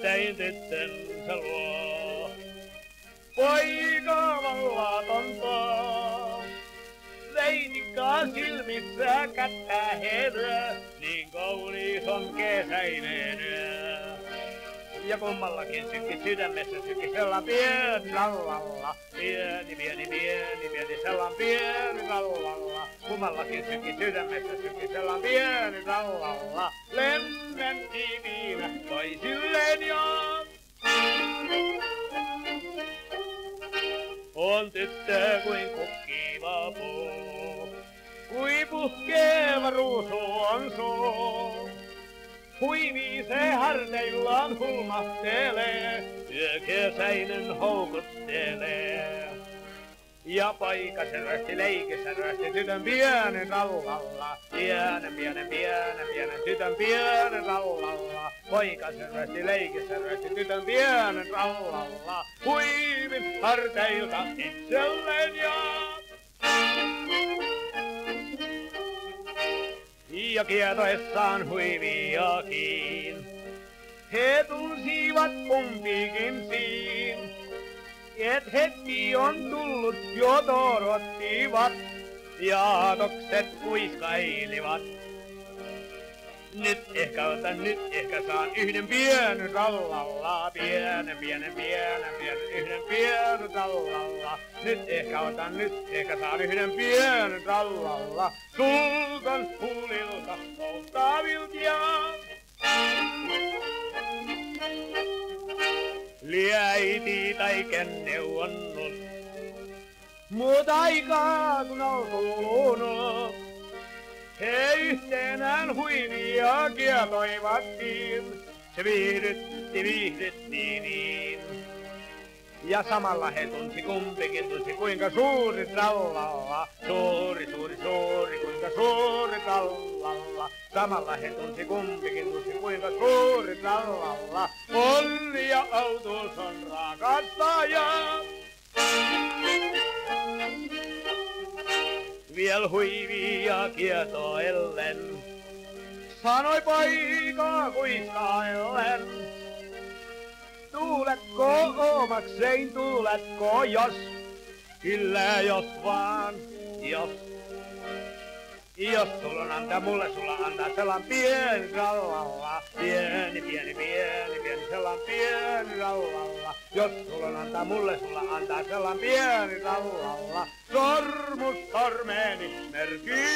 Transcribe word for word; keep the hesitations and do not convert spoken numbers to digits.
nimittäin tyttönsä luo. Poika vallatonta, leitikkaa silmissä kättä herää, niin kaunis on kesäinen yö. Ja kummallakin sykki sydämessä sykki sellan pieni rallalla. Pieni, pieni, pieni, pieni sellan pieni rallalla. Kummallakin sykki sydämessä sykki sellan pieni rallalla. Lennän tiiviinä toisilleen ja on tyttö kuin kukkiva puu, kui puhkeava ruusu on suu. Huivii se harteillaan hulmahtelee, yökesäinen houkuttelee. Ja poika selvästi leikissä ryösti tytön pienen rallalla. Pienen, pienen, pienen, pienen tytön pienen rallalla. Poika selvästi leikissä ryösti tytön pienen rallalla. Huivin harteilta itselleen ja ja kietoessaan huiviakin. He tunsivat kumpikin siin, et hetki on tullut jo torottivat, ja aatokset kuiskailivat. Nyt ehkä otan, nyt ehkä saan yhden pienen rallalla, pienen, pienen, pienen, pienen, yhden pienen rallalla. Nyt ehkä otan, nyt ehkä saan yhden pienen rallalla, sultan huulilta polttavilta ja liäiti tai ken neuvonnut, mut aikaa kun on kulunut. He yhtenään huivia kietoivattiin, se viihdytti, viihdytti niin. Ja samalla he tunsi kumpikin tunsi kuinka suuri trallalla, suuri, suuri, suuri, kuinka suuri trallalla. Samalla he tunsi kumpikin tunsi kuinka suuri trallalla, onni ja autuus on rakastaja. Viel huivia kietoellen, sanoi poika kuiskaillen. Tuuletko omaksein, tuuletko jos, kyllä jos vaan, jos. Jos sulla on antaa, mulle sulla antaa sellan pieni rallalla. Pieni, pieni, pieni, pieni sellan pieni rallalla. Jos sulla on antaa, mulle sulla antaa sellan pieni rallalla. Sormus sormeeni merkii.